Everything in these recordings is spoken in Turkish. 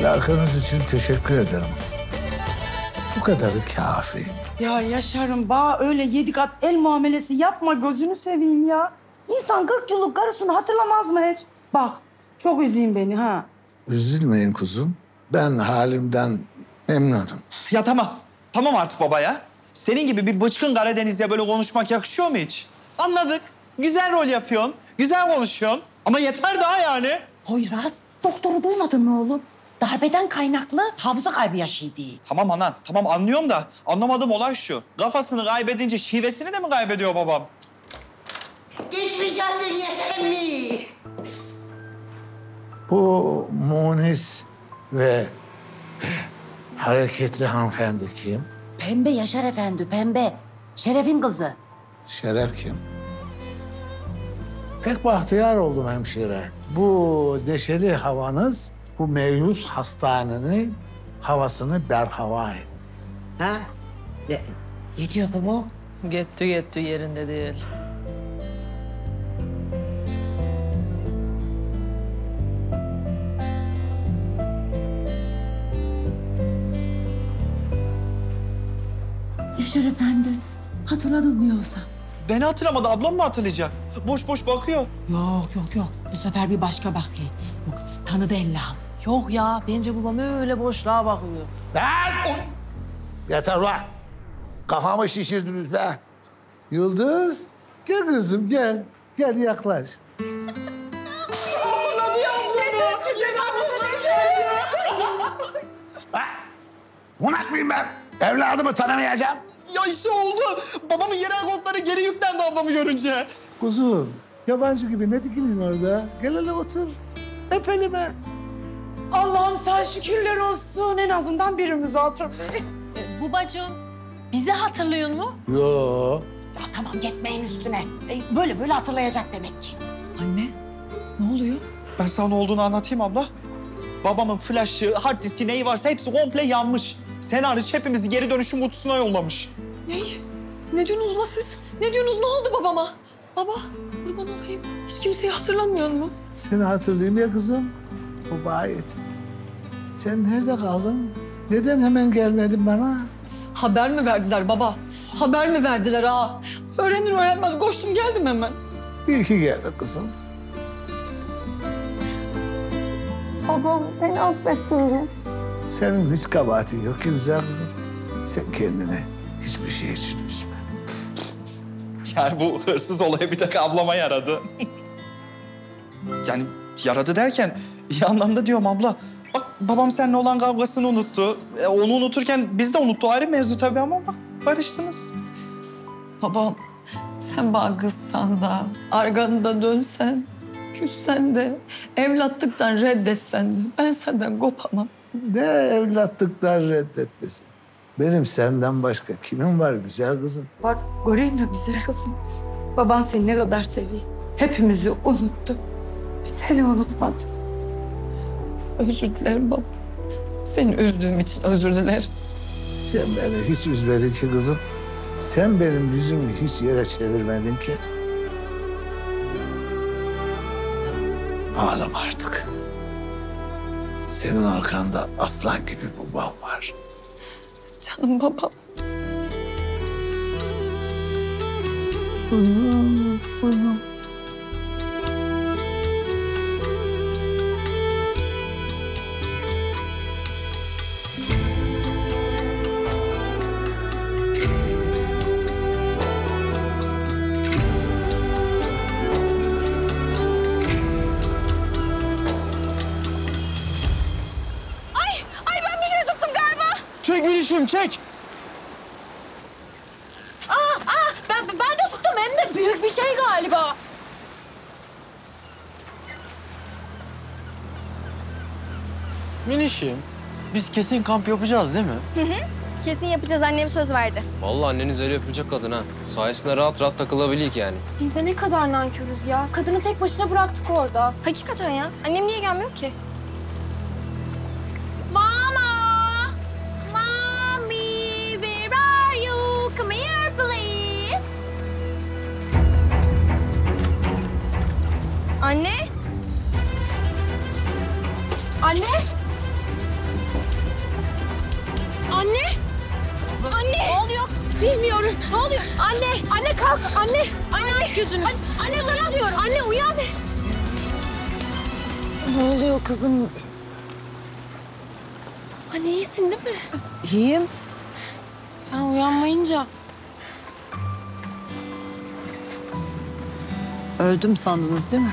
Alakanız için teşekkür ederim. Bu kadarı kafi. Ya Yaşar'ım bana öyle 7 kat el muamelesi yapma gözünü seveyim ya. İnsan 40 yıllık karısını hatırlamaz mı hiç? Bak çok üzeyim beni ha. Üzülmeyin kuzum. Ben halimden memnunum. Ya tamam. Tamam artık baba ya. Senin gibi bir bıçkın Karadeniz'de böyle konuşmak yakışıyor mu hiç? Anladık. Güzel rol yapıyorsun. Güzel konuşuyorsun. Ama yeter daha yani. Poyraz, doktoru duymadın mı oğlum? Darbeden kaynaklı hafıza kaybı yaşıydı. Tamam anan. Tamam anlıyorum da anlamadığım olay şu. Kafasını kaybedince şivesini de mi kaybediyor babam? Geçmiş olsun Yaşar emmi. Bu munis ve hareketli hanımefendi kim? Pembe Yaşar efendi, pembe. Şeref'in kızı. Şeref kim? Pek bahtiyar oldum hemşire. Bu neşeli havanız bu meyus hastanenin havasını berhava etti. Ha? Ne diyor bu? Gitti yerinde değil. Yaşar efendi, hatırladın mı yoksa? Beni hatırlamadı. Ablam mı hatırlayacak? Boş boş bakıyor. Yok. Bu sefer bir başka bakayım. Yok, tanıdı Allah'ım. Yok ya bence babam öyle boşluğa bakıyor. Lan! Yeter lan! Kafamı şişirdiniz be. Yıldız, gel kızım gel. Gel yaklaş. Bunak mıyım ben? Evladımı tanımayacağım. Ya işte oldu. Babamın yerel kodları geri yüklendi ablamı görünce. Kuzum, yabancı gibi ne dikilin orada? Gel hele otur. Öp elime. Allah'ım sen şükürler olsun. En azından birimizi hatırlıyor. Babacığım bizi hatırlıyor mu? Yo. Ya tamam gitmeyin üstüne. Böyle hatırlayacak demek ki. Anne, ne oluyor? Ben sana ne olduğunu anlatayım abla. Babamın flash'ı, hard diski neyi varsa hepsi komple yanmış. Sen hariç hepimizi geri dönüşüm kutusuna yollamış. Ne diyorsunuz la siz? Ne diyorsunuz? Ne oldu babama? Baba, kurban olayım. Hiç kimseyi hatırlamıyor mu? Seni hatırlayayım ya kızım. Bu bayit. Sen nerede kaldın? Neden hemen gelmedin bana? Haber mi verdiler baba? Haber mi verdiler ha? Öğrenir öğrenmez koştum geldim hemen. İyi ki geldin kızım. Babam beni affettin mi? Senin hiç kabahatin yok ki güzel kızım. Sen kendini hiçbir şey için üzme. Yani bu hırsız olayı bir tek ablama yaradı. Yani yaradı derken iyi anlamda diyorum abla. Bak babam seninle olan kavgasını unuttu. Onu unuturken biz de unuttu. Ayrı mevzu tabii ama bak barıştınız. Babam, sen bana kızsan da, arkanı dönsen, küssen de, evlatlıktan reddetsen de ben senden kopamam. Ne evlatlıktan reddetmesin. Benim senden başka kimim var güzel kızım? Bak göreyim mi güzel kızım? Baban seni ne kadar seviyor. Hepimizi unuttu. Seni unutmadı. Özür dilerim baba. Seni üzdüğüm için özür dilerim. Sen beni hiç üzmedin ki kızım. Sen benim yüzümü hiç yere çevirmedin ki. Ağlama artık. Senin arkanda aslan gibi babam var. Canım babam. Buyurun. Çek girişim çek. Ben de tuttum hem de büyük bir şey galiba. Minişim, biz kesin kamp yapacağız değil mi? Kesin yapacağız, annem söz verdi. Vallahi anneniz öyle yapacak kadın ha. Sayesinde rahat rahat takılabiliyik yani. Biz de ne kadar nankörüz ya. Kadını tek başına bıraktık orada. Hakikaten ya. Annem niye gelmiyor ki? Mama! Mommy, where are you? Come here, please. Anne? Anne? Bilmiyorum. Ne oluyor? Anne, anne kalk. Anne aç gözünü. Anne sana diyorum. Anne uyan. Ne oluyor kızım? Anne iyisin değil mi? İyiyim. Sen uyanmayınca. Öldüm sandınız değil mi?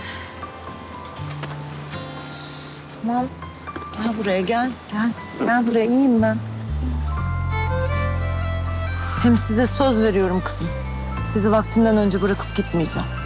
Tamam. Gel buraya gel. Gel buraya iyiyim ben. Hem size söz veriyorum kızım. Sizi vaktinden önce bırakıp gitmeyeceğim.